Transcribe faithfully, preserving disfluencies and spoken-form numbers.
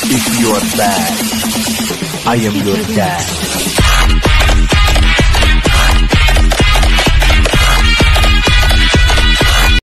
If you are bad, I am your dad.